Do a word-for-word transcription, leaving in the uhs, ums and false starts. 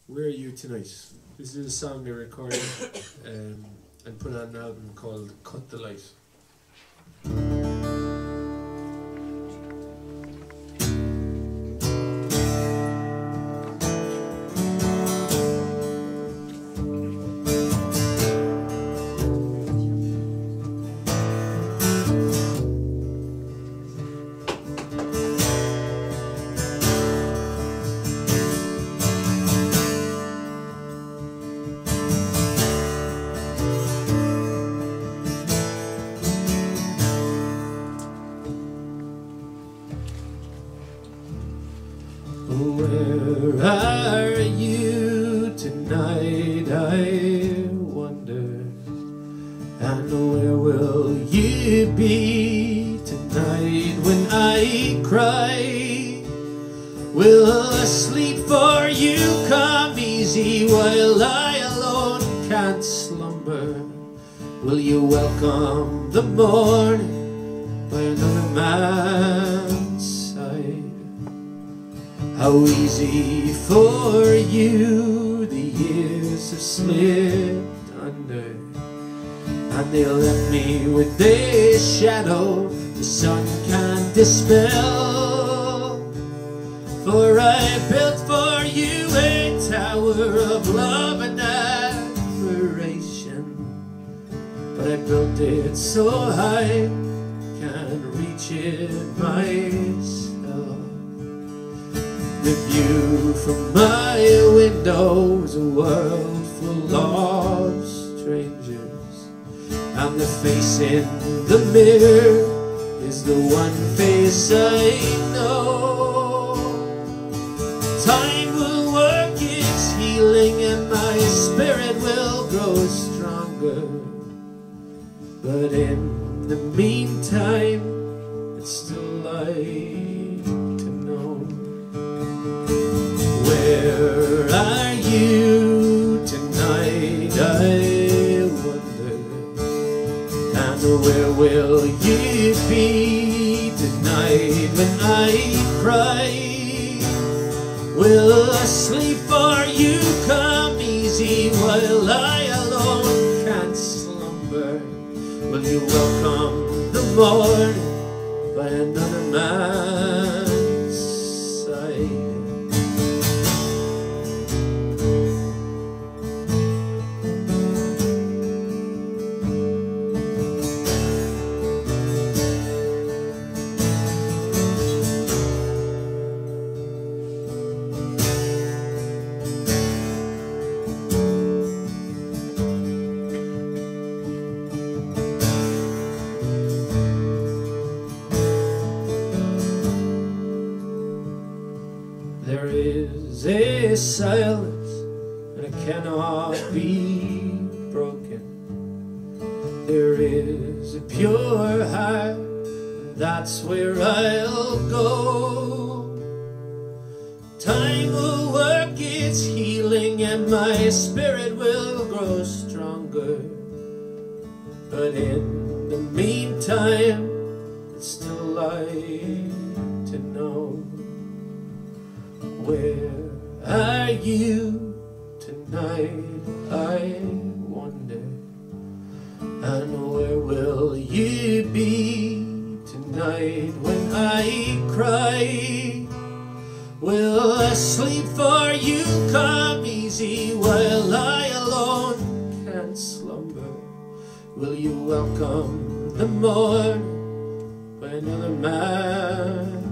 Where Are You Tonight? This is a song they recorded um, and put on an album called Cut the Light. Where are you tonight, I wonder, and where will you be tonight when I cry? Will a sleep for you come easy while I alone can't slumber? Will you welcome the morning by another man's side? How easy for you the years have slipped under, and they left me with a shadow the sun can't dispel. For I built for you a tower of love and admiration, but I built it so high can't reach it myself. The view from my window is a world full of strangers, and the face in the mirror is the one face I know. Time will work its healing and my spirit will grow stronger, but in the meantime it's still light to know. Where are you tonight, I wonder, and where will you be tonight when I cry? Will a sleep for you come easy while I alone can't slumber? Will you welcome the morning by another man's side? There is a silence and it cannot be broken. There is a pure heart, and that's where I'll go. Time will work its healing and my spirit will grow stronger, but in the meantime it's still light to know. Where are you tonight, I wonder, and where will you be tonight when I cry? Will a sleep for you come easy while I alone can't slumber? Will you welcome the morning by another man?